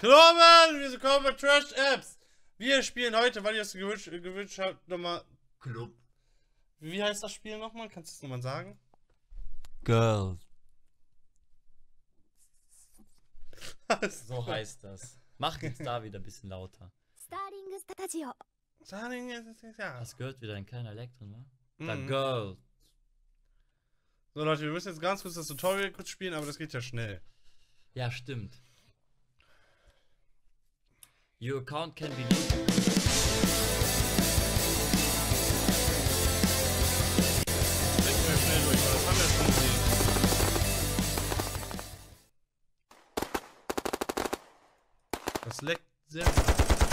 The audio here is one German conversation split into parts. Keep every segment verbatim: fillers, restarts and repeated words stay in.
Kloben, wir sind kommen bei Trash Apps. Wir spielen heute, weil ihr es gewünscht, gewünscht habt, nochmal. Club. Wie heißt das Spiel nochmal? Kannst du es nochmal sagen? Girl. So heißt das. Mach jetzt da wieder ein bisschen lauter. Starting Studio. Das gehört wieder ein kleiner Elektron, ne? Mhm. The Girl. So Leute, wir müssen jetzt ganz kurz das Tutorial kurz spielen, aber das geht ja schnell. Ja, stimmt. Your account can be linked. Klicken wir schnell durch, weil das haben wir schon gesehen. Das leckt sehr gut.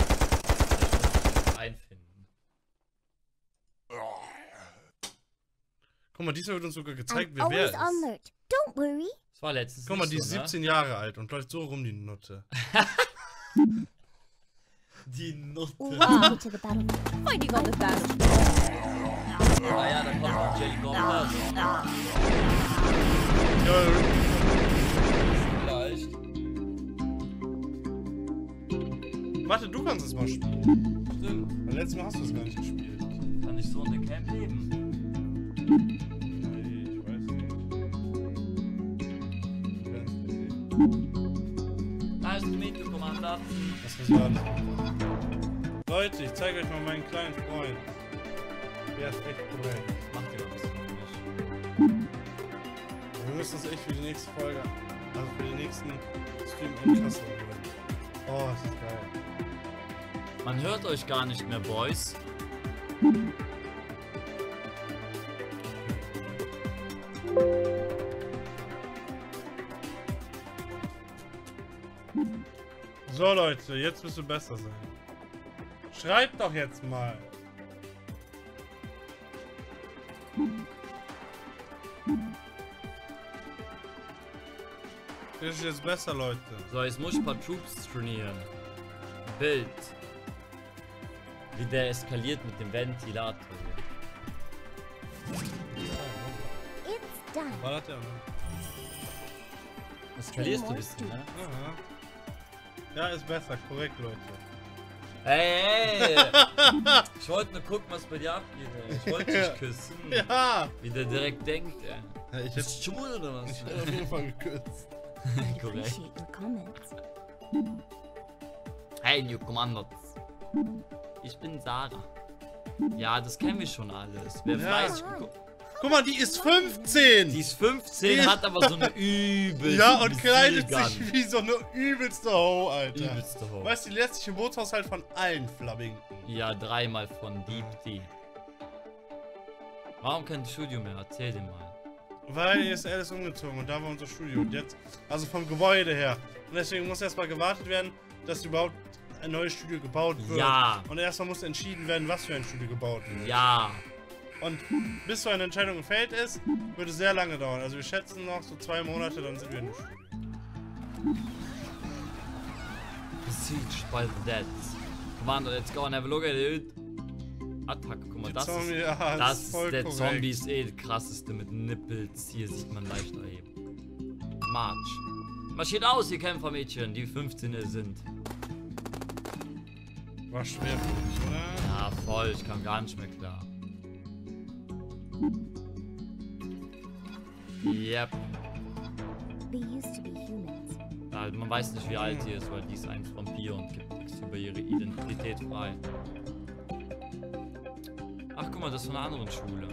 Einfinden. Guck mal, diesmal wird uns sogar gezeigt, I'm wer wer always ist. alert. Don't worry. Das war letztens. Guck mal, die nicht ist so, ne? siebzehn Jahre alt und läuft so rum, die Nutte. Die Nutte. Welcome to the battlefield. Fighting on the battlefield. Ah ja, da kommt noch Jelly Bomber. Vielleicht. Warte, du kannst es mal spielen. Stimmt. Weil letztes Mal hast du es gar nicht gespielt. Kann ich so in der Camp leben? Nee, ich weiß nicht. Nice to meet you, Commander. Das ist ja. Leute, ich zeige euch mal meinen kleinen Freund. Der ist echt korrekt. Mach dir mal was von mich. Wir müssen uns echt für die nächste Folge, also für die nächsten Stream Endkasse holen. Oh, das ist geil. Man hört euch gar nicht mehr, Boys. So Leute, jetzt müsst ihr besser sein. Schreibt doch jetzt mal. Das ist jetzt besser, Leute. So, jetzt muss ich ein paar Troops trainieren. Bild. Wie der eskaliert mit dem Ventilator. It's done. War das ja, ne? Eskalierst du ein bisschen, ne? Aha. Ja, ist besser, korrekt, Leute. Hey, hey! Ich wollte nur gucken, was bei dir abgeht, ey. Ich wollte dich küssen. Ja! Wie der direkt denkt, ey. Ja, ich Bist hätte du schwul oder was? ich hätte auf jeden Fall gekürzt. I'd Korrekt. appreciate your comments. Hey, New Commanders. Ich bin Sarah. Ja, das kennen wir schon alles. Wer Ja. fleißig geguckt. Guck mal, die ist fünfzehn! Die ist fünfzehn, Die- hat aber so eine übelste Ja, und kleidet Missilgun. sich wie so eine übelste Ho, Alter. Übelste Ho. Weißt du, die lässt sich im Bootshaushalt von allen Flaminken. Ja, dreimal von Deep D. Warum kein Studio mehr? Erzähl dir mal. Weil E S L ist umgezogen und da war unser Studio. Und jetzt, also vom Gebäude her. Und deswegen muss erstmal gewartet werden, dass überhaupt ein neues Studio gebaut wird. Ja. Und erstmal muss entschieden werden, was für ein Studio gebaut wird. Ja. Und bis so eine Entscheidung gefällt ist, wird es sehr lange dauern. Also wir schätzen noch so zwei Monate, dann sind wir in dem Studio. Besieged by the dead. Commander, let's go and have a look at it. Attacke, guck mal, Die das Zombie, ist, ja, das ist ist voll der korrekt. Zombie ist eh der krasseste mit Nippels. Hier sieht man leicht erheben. March. Marschiert aus, ihr Kämpfermädchen, die fünfzehn sind. War schwer für mich, oder? Ja, voll, ich kam gar nicht mehr klar. Yep. They used to be humans. Ja, man weiß nicht, wie alt sie ist, weil die ist ein Vampir und gibt nichts über ihre Identität frei. Ach, guck mal, das ist von einer anderen Schule.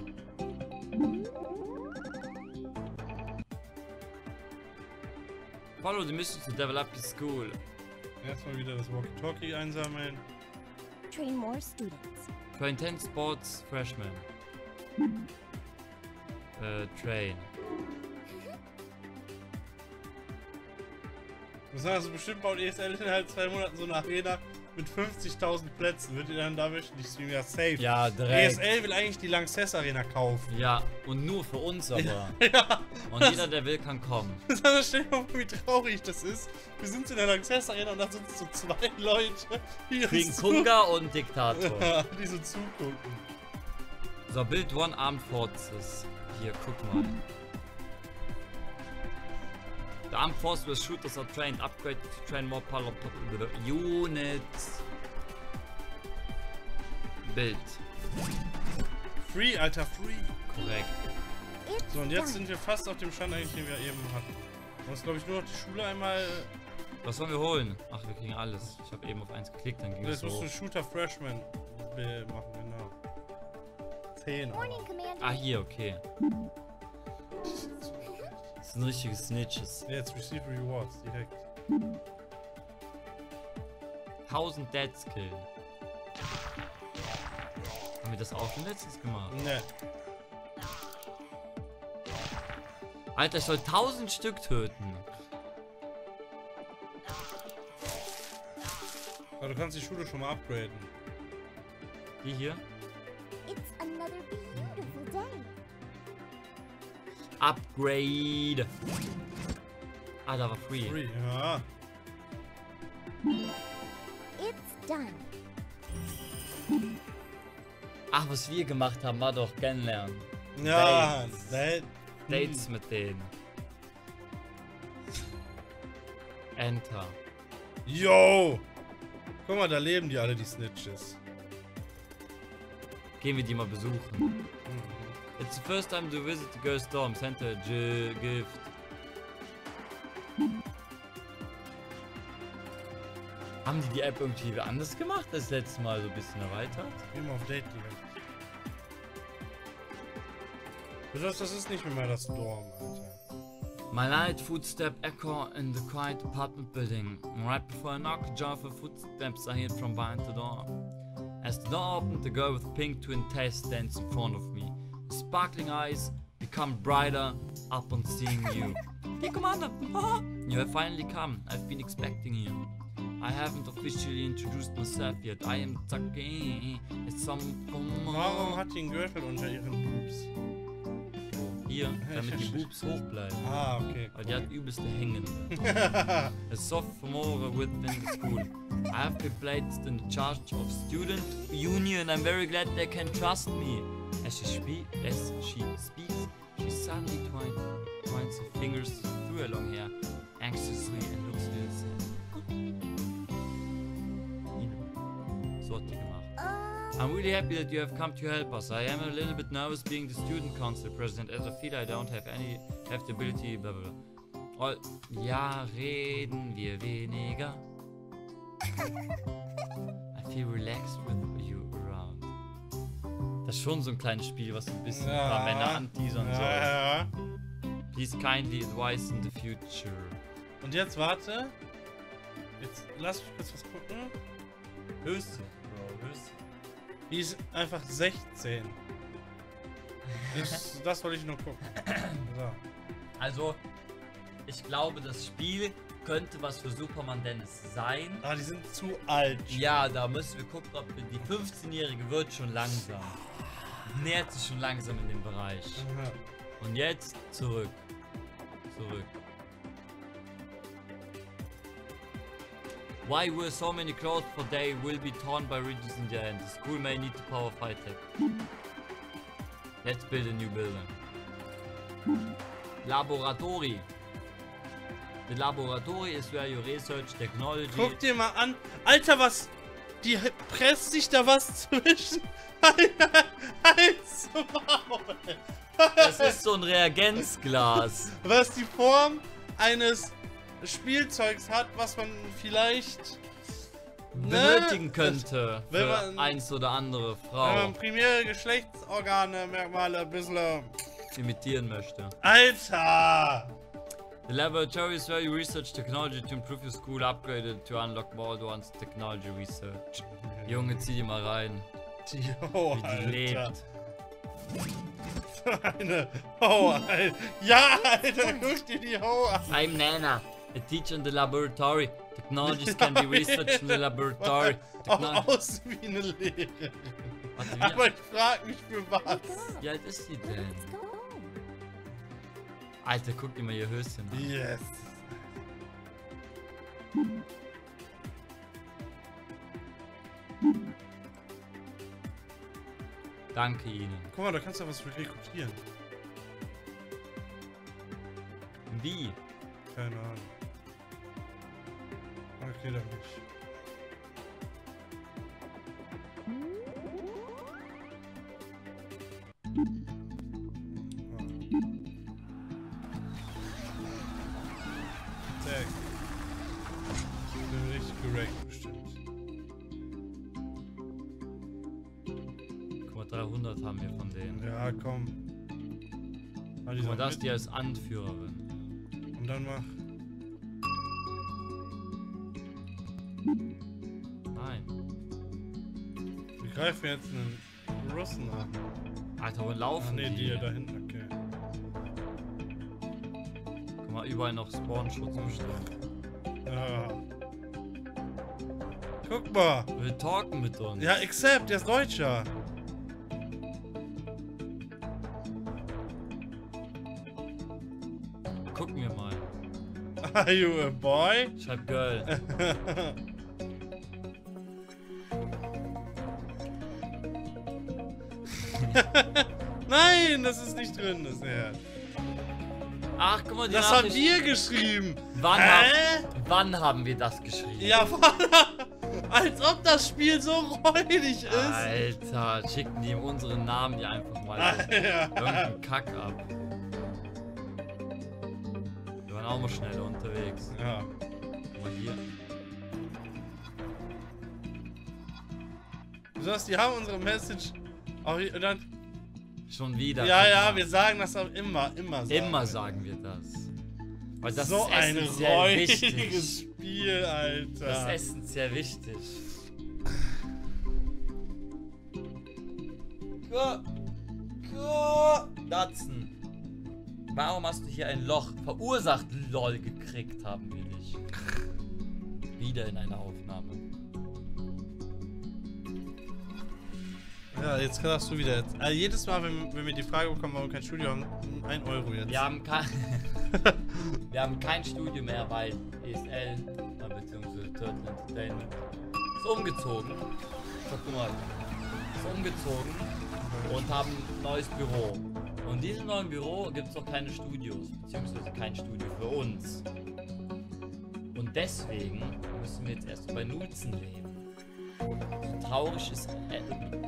Follow the mission to develop the school. Erstmal wieder das Walkie-Talkie einsammeln. Train more students. Train ten sports freshmen. Äh, train. Das heißt, also bestimmt baut E S L innerhalb zwei Monaten so eine Arena mit fünfzigtausend Plätzen. Wird ihr dann da wöchentlich streamen? Ja, safe. Ja, E S direkt. L will eigentlich die Lanxess Arena kaufen. Ja, und nur für uns aber. Ja. Und jeder, der will, kann kommen. Das stell dir mal vor, wie traurig das ist. Wir sind in der Lanxess Arena und da sind so zwei Leute, die uns Kriegen zu- Kunga und Diktator. Ja, die so zugucken. So, Build One Armed Forces. Hier, guck mal. The armed forces where shooters are trained, upgraded to train more power units. Bild. Free, Alter, free. Korrekt. It's So, und jetzt done. sind wir fast auf dem Stand eigentlich, den wir eben hatten. Wir müssen, glaube ich, nur noch die Schule einmal... Was sollen wir holen? Ach, wir kriegen alles. Ich habe eben auf eins geklickt, dann ging es Jetzt musst so. du Shooter Freshman be- machen, genau. zehn. Morning, Commander. Ah, hier, okay. Das sind richtige Snitches. Jetzt Receive Rewards, direkt. tausend Deads killen. Haben wir das auch schon letztens gemacht? Ne. Alter, ich soll tausend Stück töten. Aber du kannst die Schule schon mal upgraden. Die hier? It's another beautiful day. Upgrade. Ah, da war free. Free, ja. It's done. Ach, was wir gemacht haben, war doch kennenlernen. Ja, Dates. Date. Dates mit denen. Enter. Yo! Guck mal, da leben die alle, die Snitches. Gehen wir die mal besuchen. Mhm. It's the first time to visit the girl's dorm. Send her a gi- gift. Haben die die App irgendwie anders gemacht? Das letzte Mal so ein bisschen erweitert? Geh mal auf Date direkt. Besonders, das ist nicht mehr das Dorm, Alter. My light footstep echo in the quiet apartment building. Right before I knock, a jar of footsteps I heard from behind the door. As the door opened, the girl with pink twin tails stands in front of me. Her sparkling eyes become brighter upon seeing you. Hey, Commander! You have finally come. I've been expecting you. I haven't officially introduced myself yet. I am Taki. It's some... Warum hat die einen Gürtel unter ihren Boobs? Hier, damit die Boobs hoch bleiben. Ah, okay. Weil die hat übelste Hängende. A sophomore within the school. I have been placed in charge of student union. I'm very glad they can trust me. As she, spe as she speaks, she suddenly twine twines her fingers through her long hair anxiously and looks a little sad. So hat die gemacht. Um, I'm really happy that you have come to help us. I am a little bit nervous being the student council president as I feel I don't have any have the ability, blah blah blah. All, ja, reden wir weniger. I feel relaxed with you around. Das ist schon so ein kleines Spiel, was ein bisschen ein paar Männer anteasern soll. Ja, ja. Please kindly advise in the future. Und jetzt warte. Jetzt lass mich kurz was gucken. Höchstchen, Bro, Höchstchen. Die ist einfach sechzehn. Das, das wollte ich nur gucken. So. Also, ich glaube, das Spiel könnte was für Superman Dennis sein. Ah, die sind zu alt. Ja, da müssen wir gucken, ob wir die fünfzehnjährige wird schon langsam. Nähert sich schon langsam in den Bereich. Aha. Und jetzt zurück. Zurück. Why were so many clothes for day will be torn by ridges in the end. The school may need the power of high tech. Let's build a new building. Laboratory. The laboratory is where you research technology. Guck dir mal an. Alter, was? Die presst sich da was zwischen. Halt's Maul. Das ist so ein Reagenzglas. Was die Form eines Spielzeugs hat, was man vielleicht benötigen ne, könnte wenn für man- eins oder andere wenn Frau man primäre Geschlechtsorgane, Merkmale ein bisschen. imitieren möchte. Alter! The laboratory is where you research technology to improve your school, upgrade it to unlock more advanced technology research. Junge, zieh die mal rein, Die Ho, wie die Alter. lebt. Eine Ho, Alter. Ja, Alter, guck dir die Ho an. I'm Nana, a teacher in the laboratory. Technologies can be researched in the laboratory. Auch Techno aus wie eine Lehrerin. Warte, wie, Aber ich frag mich für was. wie alt ist die denn? let's go home. Alter, guck dir mal ihr Höschen an. Yes. Danke Ihnen. Guck mal, da kannst du was für rekrutieren. Wie? Keine Ahnung. Okay, doch nicht. Zack. Ich bin richtig gerackt, bestimmt. Guck mal, dreihundert haben wir von denen. Ja, komm. Ah, die Guck mal, sind das ist mit. die als Anführerin. Und dann mach. Nein. Wir greifen jetzt einen Russen an. Alter, wo Ach laufen ne, die? die da hinten, okay. Guck mal, überall noch Spawnschutz bestimmt. Ja. Guck mal. Wir talken mit uns. Ja, accept, der ist Deutscher. Gucken wir mal. Are you a boy? Schreib Girl. Nein, das ist nicht drin, das Herz. Ach, guck mal, die Das haben Nachricht- wir geschrieben. Wann, Hä? haben, wann haben wir das geschrieben? Ja, als ob das Spiel so räudig ist. Alter, schicken die unseren Namen hier einfach mal irgendeinen Kack ab. Wir waren auch mal schnell unterwegs. Ja. Guck mal hier. Besonders, die haben unsere Message auch hier, und dann, Schon wieder. ja, guck ja, mal. wir sagen das auch immer, immer sagen. Immer sagen wir das. Weil das so ist ein essentiell räudiges wichtig. Spiel, Alter. Das ist essentiell wichtig. Datsen. Warum hast du hier ein Loch verursacht, lol, gekriegt haben wir dich. Wieder in einer Aufnahme. Ja, jetzt darfst du wieder. Jetzt. Also jedes Mal, wenn, wenn wir die Frage bekommen, warum wir kein Studio haben, ein Euro jetzt. Wir haben kein, wir haben kein Studio mehr, weil E S L, beziehungsweise Turtle Entertainment, ist umgezogen. So, guck mal, ist umgezogen und haben ein neues Büro. Und in diesem neuen Büro gibt es auch keine Studios, beziehungsweise kein Studio für uns. Und deswegen müssen wir jetzt erst bei Nutzen leben. So traurig ist, äh,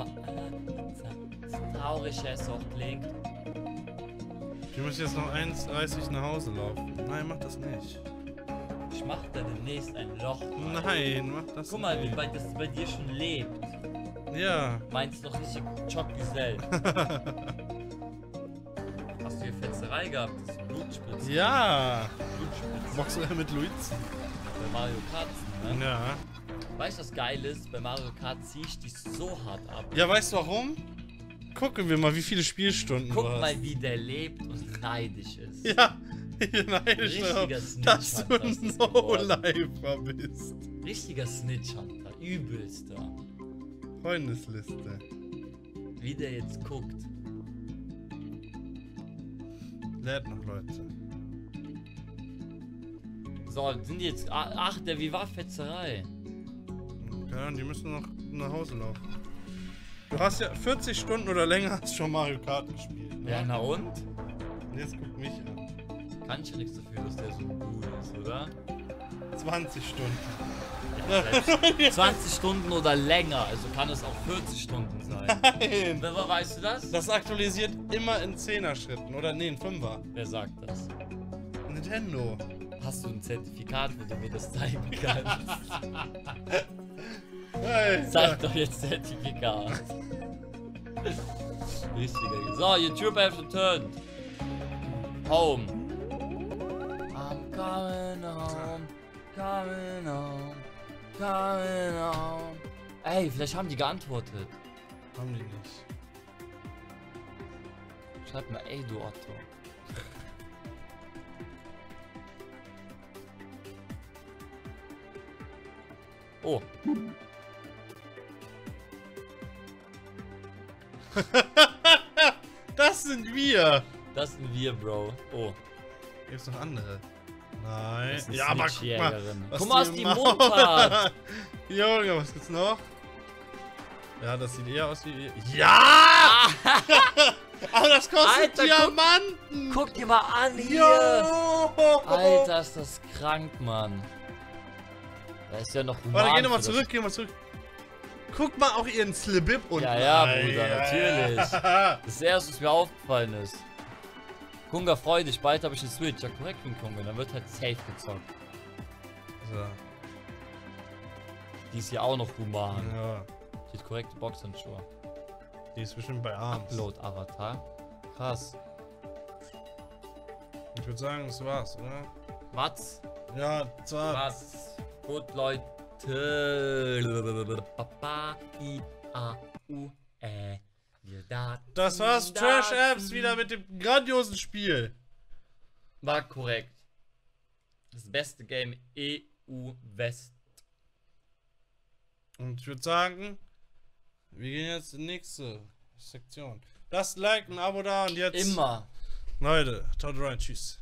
so traurig es auch klingt. Wir müssen jetzt noch eins dreißig nach Hause laufen. Nein, mach das nicht. Ich mach da demnächst ein Loch rein. Nein, mach das Guck mal, wie nicht. bei, das bei dir schon lebt. Ja. Meinst noch richtig Chockgesell. Hast du hier Fetzerei gehabt? Das ist Blutspritze. Ja. Blutspritze. Boxst du mit Luizen? Bei Mario Kart, ne? Ja. Weißt du, was geil ist? Bei Mario Kart zieh ich dich so hart ab. Ja, weißt du warum? Gucken wir mal, wie viele Spielstunden Guck du hast. mal, wie der lebt und neidisch ist. Ja, ich neidisch Richtiger darauf, Snitch dass du hat das ein ist geworden. No-Lifer bist. Richtiger Snitch-Hunter. Übelster. Freundesliste. Wie der jetzt guckt. Lädt noch Leute. So, sind die jetzt... ah, Ach, der wie war Fetzerei? Ja, die müssen noch nach Hause laufen. Du hast ja vierzig Stunden oder länger hast schon Mario Kart gespielt. Ne? Ja, na und? Und jetzt guck mich an. Kann ich ja nichts dafür, dass der so gut ist, oder? zwanzig Stunden. Ja, selbst zwanzig Stunden oder länger, also kann es auch vierzig Stunden sein. Nein! Wer, weißt du das? Das aktualisiert immer in zehner Schritten. Oder nee, in fünfer. Wer sagt das? Nintendo. Hast du ein Zertifikat, wo du mir das zeigen kannst? Hey. Zeig doch jetzt Zertifikat. Richtiger. So, YouTube have returned. Home. I'm coming home. Coming home. Coming home. Ey, vielleicht haben die geantwortet. Haben die nicht. Schreib mal, ey du Otto. Oh. Das sind wir! Das sind wir, Bro. Oh. Gibt's noch andere? Nein. Das ist eine Ja, aber guck mal. Snitch-Jägerin. was Guck mal, was die im Mund Maul hat. Junge, was gibt's noch? Ja, das sieht eher aus wie... Ja! Aber das kostet Alter, guck- Diamanten! Guck dir mal an hier. Jo! Alter, ist das krank, Mann. Da ist ja noch Roman. Warte, geh nochmal für zurück, geh mal zurück. Guck mal auch ihren Slibib und. Ja, ja, Bruder, natürlich. Das erste, was mir aufgefallen ist. Kunga, freu dich, bald habe ich eine Switch. Ja, korrekt, bin Kunga, dann wird halt safe gezockt. So. Die ist hier auch noch human. Ja. Steht korrekte Boxhandschuhe. Die ist bestimmt bei Arms. Upload-Avatar. Krass. Ich würde sagen, das war's, oder? Was? Ja, das war's. Was? Gut, Leute. Papa, I, A, U, Ä. Wir da. Das war's, Trash Apps wieder mit dem grandiosen Spiel. War korrekt. Das beste Game E U West. Und ich würde sagen, wir gehen jetzt in die nächste Sektion. Lasst ein Like, ein Abo da und jetzt. Immer. Leute, haut rein, tschüss.